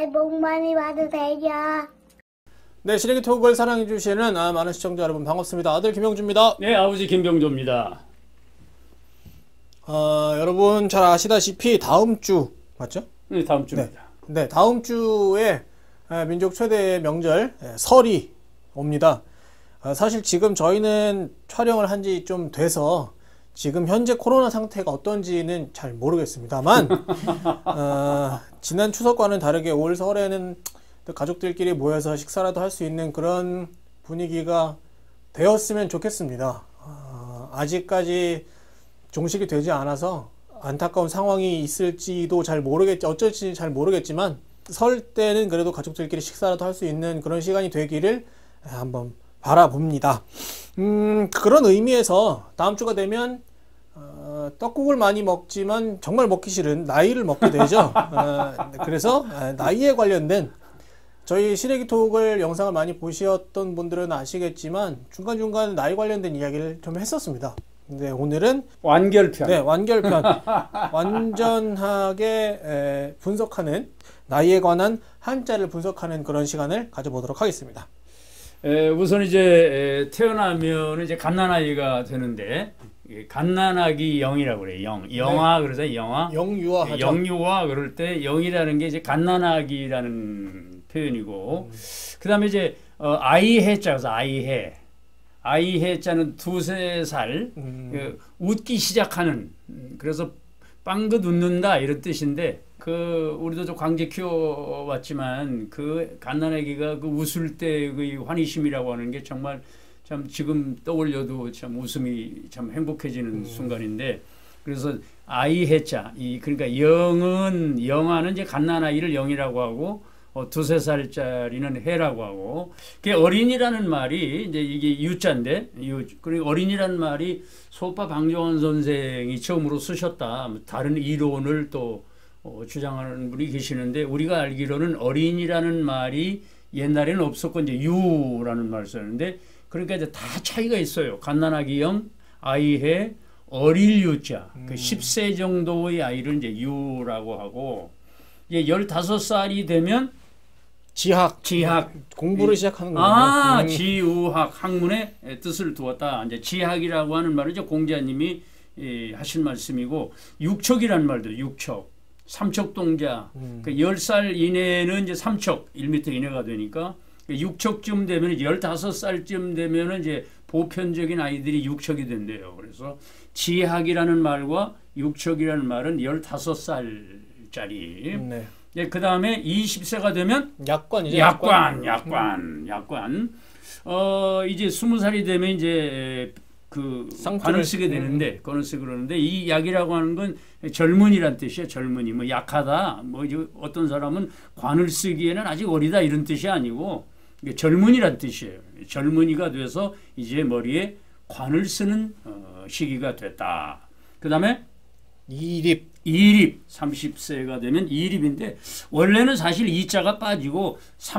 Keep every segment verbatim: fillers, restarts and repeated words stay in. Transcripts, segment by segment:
새해 복 많이 받으세요. 네, 시래기톡을 사랑해주시는 아, 많은 시청자 여러분 반갑습니다. 아들 김영주입니다. 네, 아버지 김병조입니다. 어, 여러분 잘 아시다시피 다음 주 맞죠? 네, 다음 주입니다. 네, 네 다음 주에 민족 최대의 명절 설이 옵니다. 사실 지금 저희는 촬영을 한 지 좀 돼서 지금 현재 코로나 상태가 어떤지는 잘 모르겠습니다만 어, 지난 추석과는 다르게 올 설에는 가족들끼리 모여서 식사라도 할 수 있는 그런 분위기가 되었으면 좋겠습니다. 어, 아직까지 종식이 되지 않아서 안타까운 상황이 있을지도 잘 모르겠지, 어쩔지 잘 모르겠지만 설 때는 그래도 가족들끼리 식사라도 할 수 있는 그런 시간이 되기를 한번 바라봅니다. 음, 그런 의미에서 다음 주가 되면 어, 떡국을 많이 먹지만 정말 먹기 싫은 나이를 먹게 되죠. 어, 그래서 나이에 관련된 저희 시래기톡을 영상을 많이 보셨던 분들은 아시겠지만 중간중간 나이 관련된 이야기를 좀 했었습니다. 근데 오늘은 완결편. 네, 완결편. 완전하게 에, 분석하는 나이에 관한 한자를 분석하는 그런 시간을 가져보도록 하겠습니다. 에, 우선 이제 에, 태어나면 이제 갓난아이가 되는데 갓난아기 영이라고 그래요. 영. 영아 네. 그래서 영아. 영유아 하죠. 영유아 그럴 때 영이라는 게 이제 갓난아기라는 표현이고 음. 그다음에 이제 어, 아이해자 그래서 아이해. 아이해자는 두세 살 음. 그, 웃기 시작하는 그래서 빵긋 웃는다 이런 뜻인데 그 우리도 좀 강제 키워왔지만 그 갓난아기가 그 웃을 때 그 환희심이라고 하는 게 정말 참 지금 떠올려도 참 웃음이 참 행복해지는 음. 순간인데 그래서 아이해자 이 그러니까 영은 영아는 이제 갓난아이를 영이라고 하고 어, 두세 살짜리는 해라고 하고 그 어린이라는 말이 이제 이게 유자인데 유 그리고 어린이라는 말이 소파 방정환 선생이 처음으로 쓰셨다. 다른 이론을 또 어, 주장하는 분이 계시는데 우리가 알기로는 어린이라는 말이 옛날에는 없었고 이제 유라는 말을 썼는데 그러니까 이제 다 차이가 있어요. 갓난아기 영, 아이해, 어릴 유자. 음. 그 십 세 정도의 아이를 이제 유라고 하고 이제 열다섯 살이 되면 지학, 지학 공부를 시작하는 거예요. 아, 음. 지우학 학문의 뜻을 두었다. 이제 지학이라고 하는 말은 이제 공자님이 예, 하신 말씀이고 육척이라는 말도 육척, 삼척동자. 음. 그 열 살 이내는 이제 삼척, 일 미터 이내가 되니까 육척쯤 되면 열다섯 살쯤 되면 이제 보편적인 아이들이 육척이 된대요. 그래서 지학이라는 말과 육척이라는 말은 열다섯 살짜리. 네. 예, 그 다음에 이십 세가 되면 약관이죠. 약관, 약관, 약관. 어, 이제 스무 살이 되면 이제 그 관을 쓰게 되는데, 관을 쓰게 그러는데 이 약이라고 하는 건 젊은이란 뜻이에요. 젊은이, 뭐 약하다, 뭐 어떤 사람은 관을 쓰기에는 아직 어리다 이런 뜻이 아니고 젊은이란 뜻이에요. 젊은이가 돼서 이제 머리에 관을 쓰는 어, 시기가 됐다. 그 다음에 이립. 이립, 삼십 세가 되면 이립인데 원래는 사실 이자가 빠지고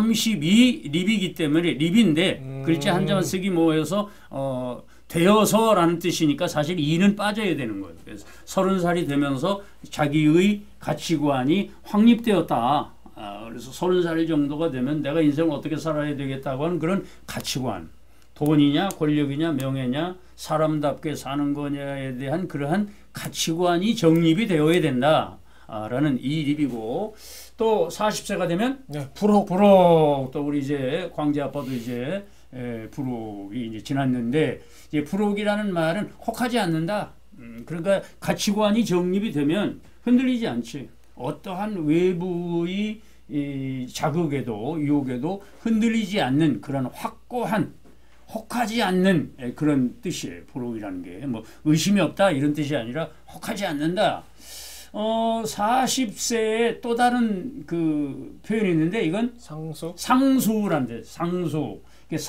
삼십이 립이기 때문에 립인데 음. 글자 한자만 쓰기 뭐해서 어, 되어서라는 뜻이니까 사실 이는 빠져야 되는 거예요. 그래서 서른 살이 되면서 자기의 가치관이 확립되었다. 아, 그래서 서른 살 정도가 되면 내가 인생을 어떻게 살아야 되겠다고 하는 그런 가치관. 돈이냐 권력이냐 명예냐 사람답게 사는 거냐에 대한 그러한 가치관이 정립이 되어야 된다라는 이립이고 또 사십 세가 되면 네, 불혹 불혹 또 우리 이제 광재 아빠도 이제 에, 불혹이 이제 지났는데 이제 불혹이라는 말은 혹하지 않는다. 음, 그러니까 가치관이 정립이 되면 흔들리지 않지. 어떠한 외부의 이 자극에도 유혹에도 흔들리지 않는 그런 확고한 혹하지 않는 그런 뜻이에요. 불혹이라는 게 뭐 의심이 없다 이런 뜻이 아니라 혹하지 않는다. 어, 사십 세에 또 다른 그 표현이 있는데 이건 상수 상수란 데 상수.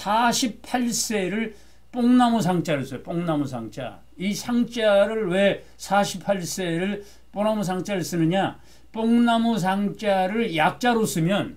사십팔 세를 뽕나무 상자를 써요. 뽕나무 상자. 이 상자를 왜 사십팔 세를 뽕나무 상자를 쓰느냐? 뽕나무 상자를 약자로 쓰면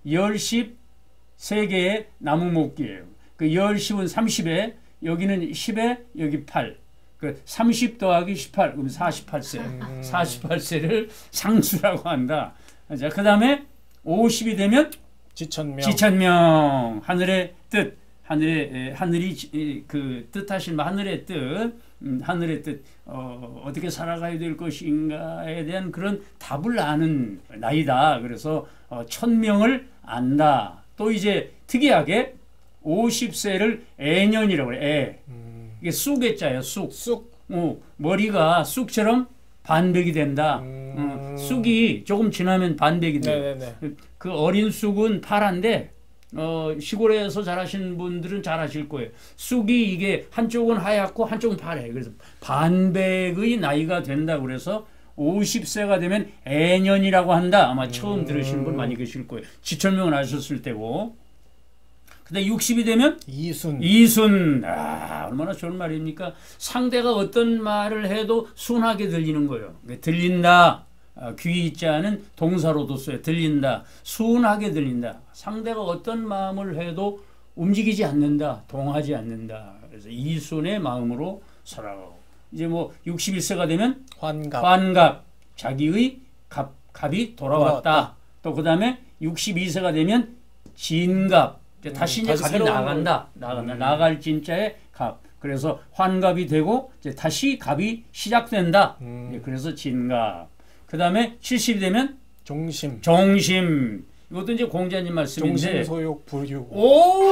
열십 세 개의 나무 목기예요. 그 열, 십은 삼십에 여기는 십에 여기 팔. 그 삼십 더하기 십팔 그럼 사십팔 세. 음. 사십팔 세를 상수라고 한다. 자, 그다음에 오십이 되면 지천명. 지천명. 하늘의 뜻. 하늘의 에, 하늘이 에, 그 뜻하신 하늘의 뜻. 음, 하늘의 뜻. 어, 어떻게 살아가야 될 것인가에 대한 그런 답을 아는 나이다. 그래서 어, 천명을 안다. 또 이제 특이하게 오십 세를 애년이라고 그래. 애. 음. 이게 쑥의자예요. 쑥. 쑥. 어, 머리가 쑥처럼 반백이 된다. 음. 어, 쑥이 조금 지나면 반백이 돼요. 네네네. 그 어린 쑥은 파란데 어, 시골에서 자라신 분들은 잘 아실 거예요. 쑥이 이게 한쪽은 하얗고 한쪽은 파래. 그래서 반백의 나이가 된다. 그래서 오십 세가 되면 애년이라고 한다. 아마 처음 음. 들으시는 분 많이 계실 거예요. 지천명은 아셨을 때고. 근데 육십이 되면 이순. 이순. 아, 얼마나 좋은 말입니까? 상대가 어떤 말을 해도 순하게 들리는 거예요. 들린다. 아, 귀자는 동사로도 써요. 들린다. 순하게 들린다. 상대가 어떤 마음을 해도 움직이지 않는다. 동하지 않는다. 그래서 이순의 마음으로 살아가고. 이제 뭐 육십일 세가 되면 환갑. 환갑. 자기의 갑, 갑이 돌아왔다. 돌아왔다. 또 그 다음에 육십이 세가 되면 진갑. 이제 다시 이제 다시 갑이 새로운 나간다. 나간다. 음. 나갈 진짜의 갑. 그래서 환갑이 되고 이제 다시 갑이 시작된다. 음. 예, 그래서 진갑. 그 다음에 칠십이 되면 종심. 정심. 이것도 이제 공자님 말씀인데. 종심소욕 불유. 오,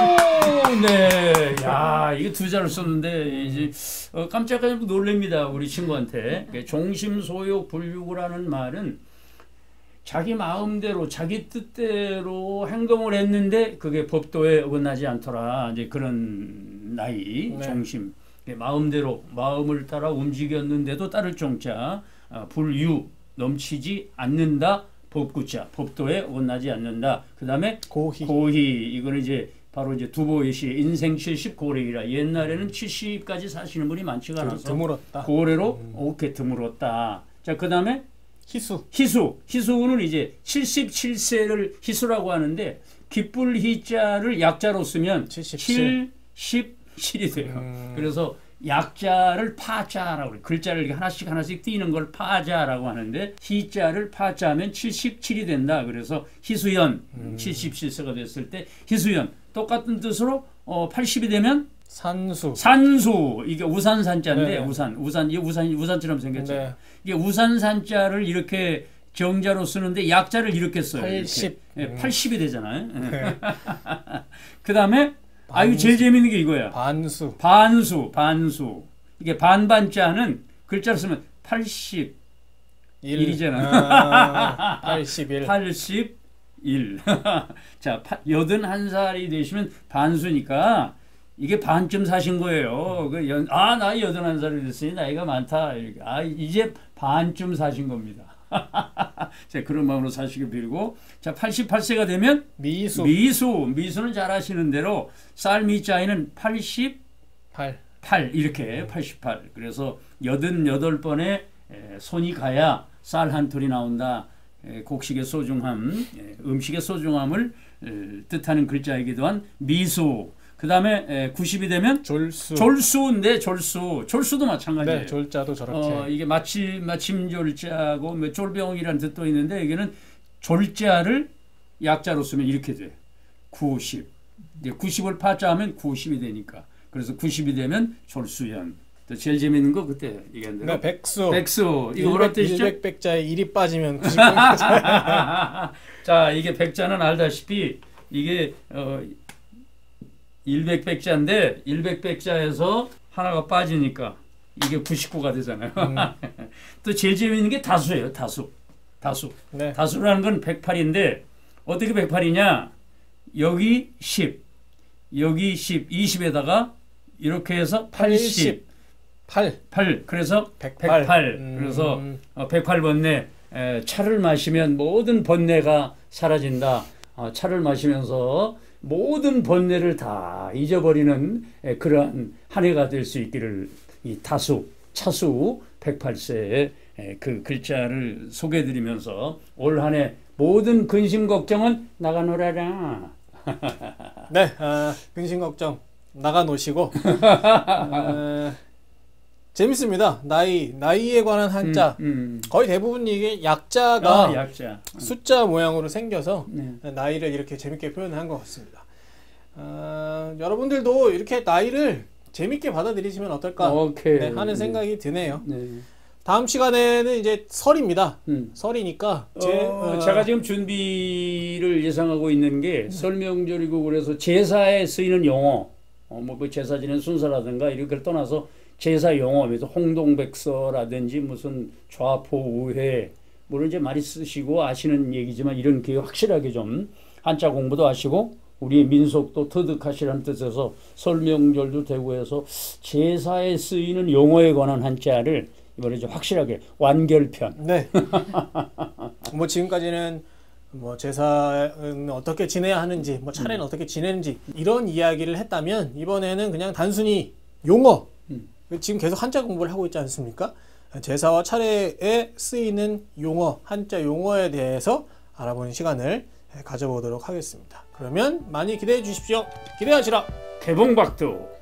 네. 야, 이게 두 자를 썼는데 이제 어, 깜짝깜짝 놀랍니다. 우리 친구한테. 종심소욕 불유라는 말은 자기 마음대로 자기 뜻대로 행동을 했는데 그게 법도에 어긋나지 않더라. 이제 그런 나이. 네. 종심. 마음대로 마음을 따라 움직였는데도 따를 종자. 어, 불유. 넘치지 않는다. 법구자. 법도에 어긋나지 않는다. 그 다음에 고희. 고희. 이거는 이제 바로 이제 두보의 시 인생 칠십 고래이라. 옛날에는 칠십까지 사시는 분이 많지가 않아서 드물었다. 고래로 음. 오케 드물었다. 자, 그 다음에 희수. 희수. 희수는 이제 칠십칠 세를 희수라고 하는데 기쁠 희자를 약자로 쓰면 칠십칠. 칠십칠이 돼요. 음. 그래서 약자를 파자라고 그래요. 글자를 이렇게 하나씩 하나씩 띄는 걸 파자라고 하는데 희자를 파자하면 칠십칠이 된다. 그래서 희수연. 음. 칠십칠 세가 됐을 때 희수연. 똑같은 뜻으로 어, 팔십이 되면 산수. 산수. 이게 우산산자인데 네. 우산. 우산. 이게 우산 우산처럼 생겼죠. 네. 이게 우산산자를 이렇게 정자로 쓰는데 약자를 이렇게 써요. 팔십. 이렇게. 음. 예, 팔십이 되잖아요. 네. 그 다음에 아유 제일 재밌는 게 이거야. 반수. 반수, 반수. 이게 반반자는 글자로 쓰면 팔십. 일. 일이잖아. 아, 팔십일. 팔십일. 자, 여든한 살이 되시면 반수니까 이게 반쯤 사신 거예요. 그 연, 아, 나 여든한 살이 됐으니 나이가 많다. 이렇게. 아, 이제 반쯤 사신 겁니다. 자, 그런 마음으로 사시길 빌고. 자, 팔십팔 세가 되면 미수. 미수. 미수는 잘 아시는 대로 쌀미자에는 팔십팔 팔. 이렇게 팔십팔. 그래서 여든여덟 번에 손이 가야 쌀 한 톨이 나온다. 에, 곡식의 소중함, 에, 음식의 소중함을 에, 뜻하는 글자이기도 한 미수. 그 다음에 구십이 되면 졸수. 졸수인데 졸수. 졸수도 마찬가지예요. 네, 졸자도 저렇게. 어, 이게 마침 마침 졸자고 뭐 졸병이라는 뜻도 있는데 여기는 졸자를 약자로 쓰면 이렇게 돼. 구십. 이제 구십을 파자하면 구십이 되니까. 그래서 구십이 되면 졸수연. 또 제일 재밌는 거 그때 얘기한 대로. 네, 백수. 백수. 이거 뭐라 뜻이죠? 일백 백자에 일이 빠지면 구십 백자. 자, 이게 백자는 알다시피 이게 어 일백 백자인데 일백 백자에서 하나가 빠지니까 이게 구십구가 되잖아요. 음. 또 제일 재미있는 게 다수예요. 다수. 다수. 네. 다수라는 건 백팔인데 어떻게 백팔이냐? 여기 십, 여기 십, 이십에다가 이렇게 해서 팔십, 팔. 팔. 그래서 백팔. 백팔. 음. 그래서 어, 백팔 번뇌. 에, 차를 마시면 모든 번뇌가 사라진다. 어, 차를 마시면서 모든 번뇌를 다 잊어버리는 에, 그러한 한 해가 될 수 있기를 이 다수, 차수 백팔 세의 에, 그 글자를 소개해드리면서 올 한 해 모든 근심 걱정은 나가노라라. 네, 아, 근심 걱정 나가 놓으시고 어, 재밌습니다. 나이, 나이에 관한 한자. 음, 음. 거의 대부분 이게 약자가 아, 약자. 숫자 모양으로 생겨서 네. 나이를 이렇게 재밌게 표현한 것 같습니다. 어, 여러분들도 이렇게 나이를 재밌게 받아들이시면 어떨까 오케이. 네, 하는 생각이 드네요. 네. 다음 시간에는 이제 설입니다. 음. 설이니까 제, 어, 어, 제가 지금 준비를 예상하고 있는 게 설명절이고 그래서 제사에 쓰이는 용어, 어, 뭐 그 제사 지낸 순서라든가 이런 걸 떠나서 제사 용어, 그래서 홍동백서라든지 무슨 좌포우회, 물론 이제 많이 쓰시고 아시는 얘기지만 이런 게 확실하게 좀 한자 공부도 하시고 우리의 민속도 터득하시라는 뜻에서 설명절도 되고 해서 제사에 쓰이는 용어에 관한 한자를 이번에 좀 확실하게 완결편. 네. 뭐 지금까지는 뭐 제사는 어떻게 지내야 하는지, 뭐 차례는 음. 어떻게 지내는지 이런 이야기를 했다면 이번에는 그냥 단순히 용어. 음. 지금 계속 한자 공부를 하고 있지 않습니까? 제사와 차례에 쓰이는 용어, 한자 용어에 대해서 알아보는 시간을 가져보도록 하겠습니다. 그러면 많이 기대해 주십시오. 기대하시라. 개봉박두.